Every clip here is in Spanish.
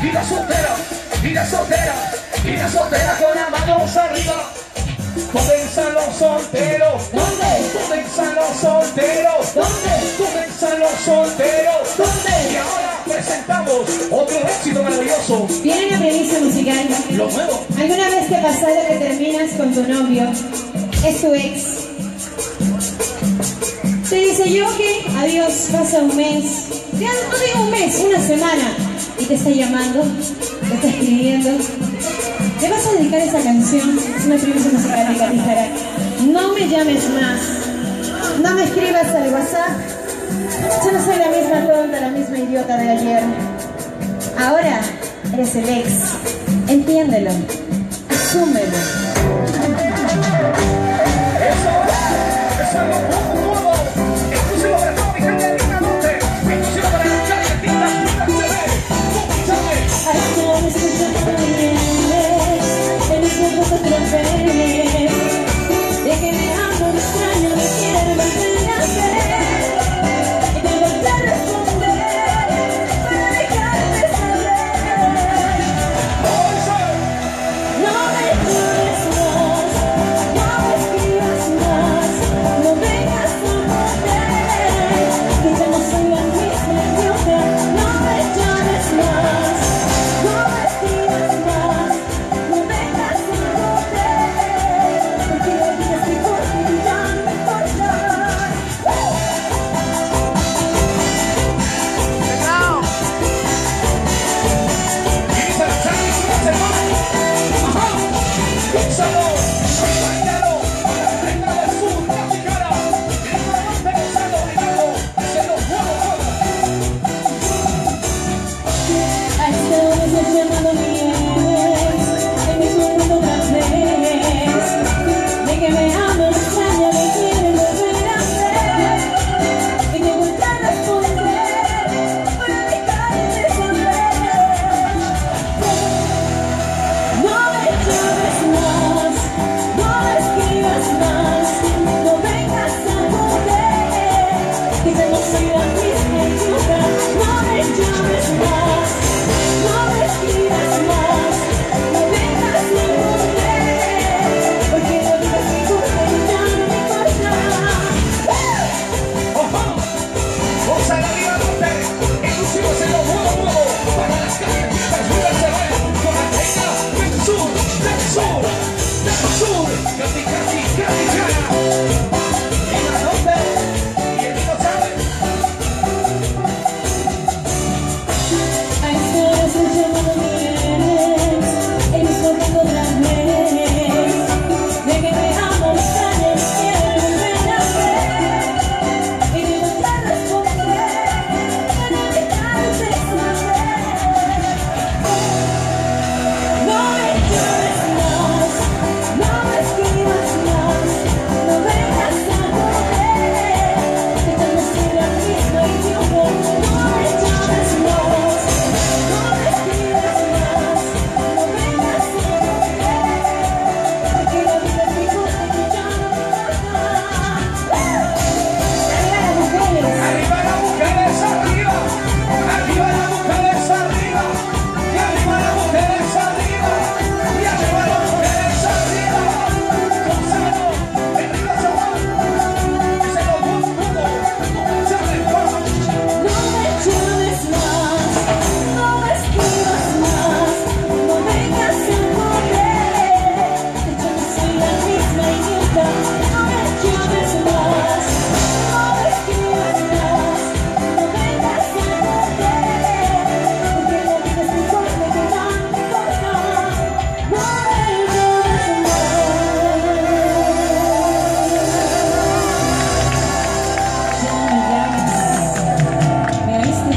vida soltera, vida soltera, vida soltera con las manos arriba. ¿Dónde están los solteros? ¿Dónde? ¿Dónde están los solteros? ¿Dónde? ¿Dónde están los solteros? ¿Dónde? Y ahora presentamos otro éxito maravilloso. Viene una premisa musical. Lo nuevo. ¿Alguna vez te ha pasado que terminas con tu novio? Es tu ex. Te dice yo que adiós, pasa un mes. Ya no digo un mes, una semana. Y te está llamando, te está escribiendo. ¿Le vas a dedicar esa canción? Es una premisa musical de Katy Jara. No me llames más. No me escribas al WhatsApp. Yo no soy la misma tonta, la misma idiota de ayer. Ahora eres el ex. Entiéndelo. Asúmelo. Eso es lo nuevo. Exclusivo para toda mi gente de Lima Norte. Exclusivo para la calle Argentina. Hasta escuchando bien. El mismo voz otra vez. De que me amo, me extraño, me quiero volver a ver. Y te volver a responder para dejarte saber. No me llores más, no me escribas más, no vengas a joder, que ya no soy la misma idiota. No me llores más, no me escribas más, no vengas a joder, porque la vida es mi corta y ya no me importa. Hasta ahora estás llamando mi ex, en mi mundo otra vez. De que me amo, me extraña, me quiere volver a ver. Y te vuelvo a responder para dejarte saber. No me llames más, no me escribas más, no vengas a joder, que ya no soy la misma idiota. No me llames más, no me escribas más, no vengas a joder, porque la vida es mi corta y ya no me importa. Vamos a la Lima Norte. Exclusivo es lo nuevo para las calles Argentinas. Con la reina del sur, del sur, del sur. Katy Jara. Lima Norte. Y el niño sabe. A esta hora estás llamando mi ex, el mismo tengo otra vez. De que me amo, me extraña, me quiere volver a ver. Y te voy a responder para dejarte saber. No me llores más, no me escribas más, no vengas a joder, que ya no soy la misma idiota. No me llames más, no me escribas más, no vengas a joder, porque la vida es mi corta y ya no me importa. ¡Arriba las mujeres! Arriba las mujeres arriba. Arriba las mujeres arriba. Y arriba las mujeres arriba. Y arriba las mujeres arriba. Gonzalo, el niño sabe. Se lo busco. Sabe, vamos. No me llames más, no me escribas más, no vengas a joder, que yo no soy la misma idiota. No me llames más, no me escribas más, no vengas a joder, porque la vida es mi corta y ya no me importa. No me llames más. Ya no me llames. ¿Me oíste?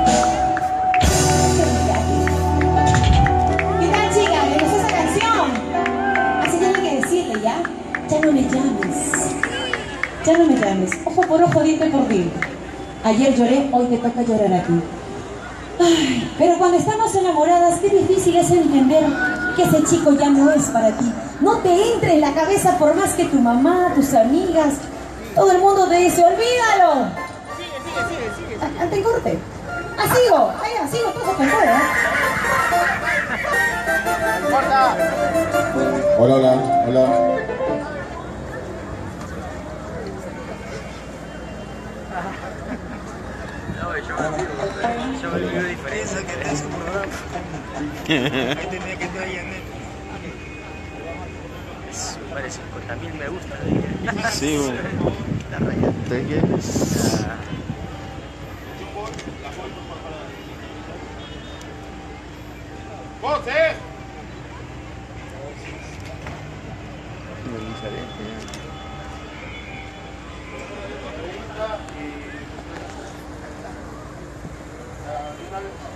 ¿Qué tal, chica? ¿Le gustó esa canción? Así tiene que decirle, ¿ya? Ya no me llames. Ya no me llames. Ojo por ojo, diente por diente. Ayer lloré, hoy te toca llorar a ti. Ay, pero cuando estamos enamoradas, qué difícil es entender que ese chico ya no es para ti. No te entre en la cabeza por más que tu mamá, tus amigas, todo el mundo te dice, olvídalo. Sigue. Ante corte. Sigo, todo se controla. Hola, hola, hola. Yo me olvido de diferencia que era su programa. Ahí tenía que estar ahí en él. Vale, 50.000 me gusta. Sí, bueno. La raya. ¿Te quieres? ¡José! No,